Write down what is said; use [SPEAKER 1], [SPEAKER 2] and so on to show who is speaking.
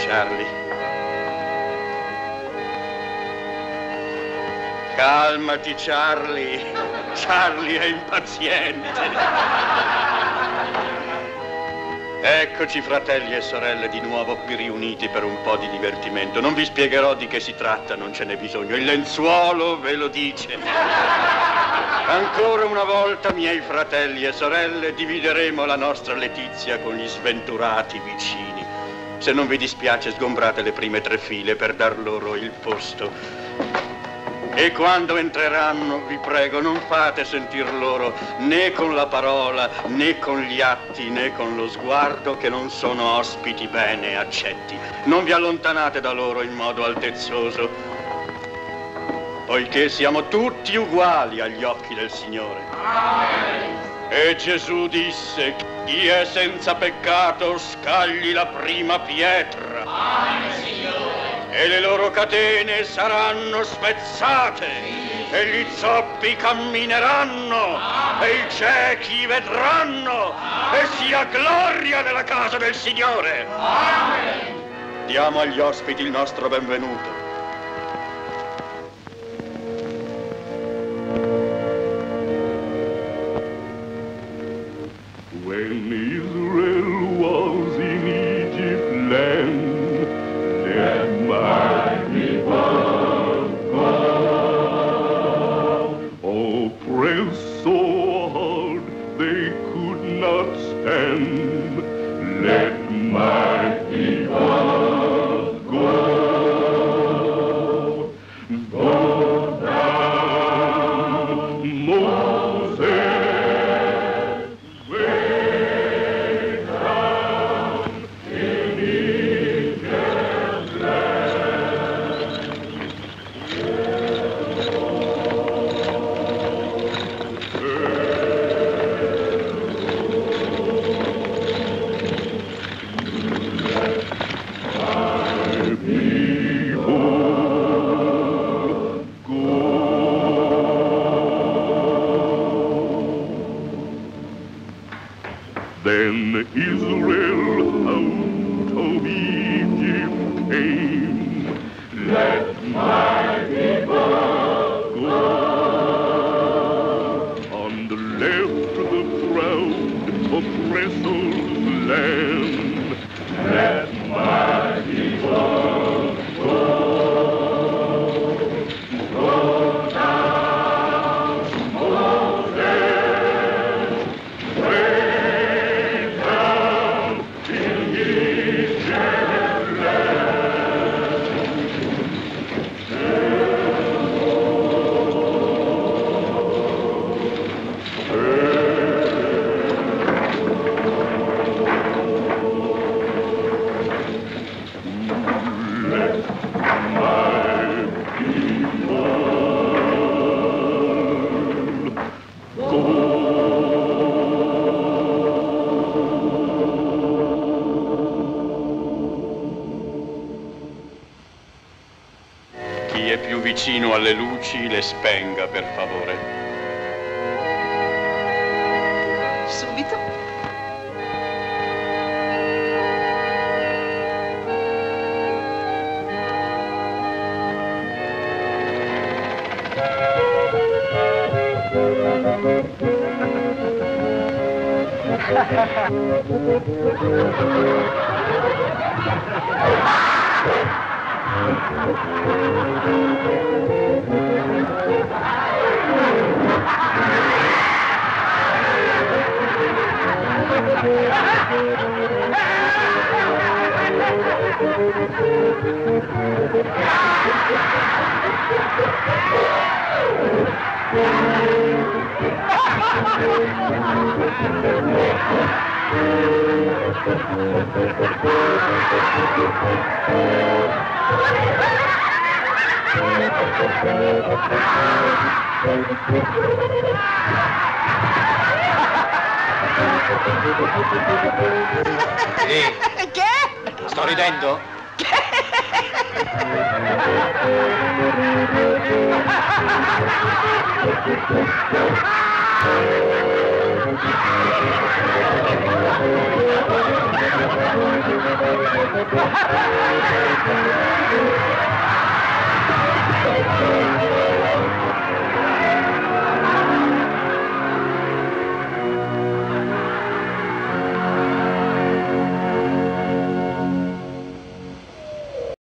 [SPEAKER 1] Charlie. Calmati, Charlie. Charlie è impaziente. Eccoci, fratelli e sorelle, di nuovo qui riuniti per un po' di divertimento. Non vi spiegherò di che si tratta, non ce n'è bisogno. Il lenzuolo ve lo dice. Ancora una volta, miei fratelli e sorelle, divideremo la nostra letizia con gli sventurati vicini. Se non vi dispiace, sgombrate le prime 3 file per dar loro il posto. E quando entreranno, vi prego, non fate sentir loro né con la parola, né con gli atti, né con lo sguardo che non sono ospiti bene accetti. Non vi allontanate da loro in modo altezzoso, poiché siamo tutti uguali agli occhi del Signore. Amen. E Gesù disse: chi è senza peccato scagli la prima pietra. Amen, Signore. E le loro catene saranno spezzate, e gli zoppi cammineranno, e i ciechi vedranno, e sia gloria nella casa del Signore. Amen. Diamo agli ospiti il nostro benvenuto.
[SPEAKER 2] When Israel was in Egypt land, let my people go. Oppressed so hard they could not stand, let my people go. Go down, Moses. Then Israel out of Egypt came. Let my people go. On the left the proud oppressor's land. Let my people go. Go down, Moses. Way down in Egypt land. Let my people go.
[SPEAKER 1] Chi è più vicino alle luci le spenga, per favore.
[SPEAKER 3] Subito.
[SPEAKER 4] Che?
[SPEAKER 5] Sto ridendo?
[SPEAKER 2] Thank you.